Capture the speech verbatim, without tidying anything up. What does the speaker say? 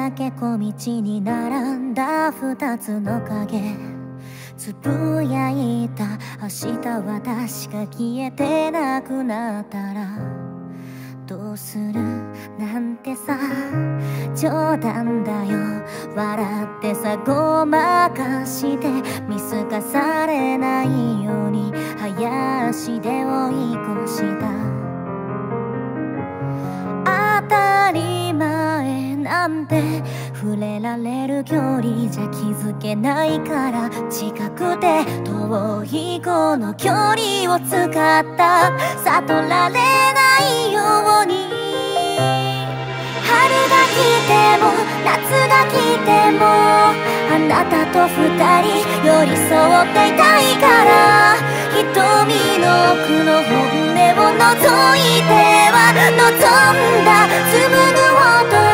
駆け小道に並んだ二つの影、つぶやいた明日私が消えてなくなったらどうするなんてさ、冗談だよ笑ってさごまかして見透かされないように早足で追い越した。当たり前なんて触れられる距離じゃ気づけないから、近くて遠いこの距離を使った悟られないように。春が来ても夏が来てもあなたと二人寄り添っていたいから、瞳の奥の本音を覗いては望んだ紡ぐほど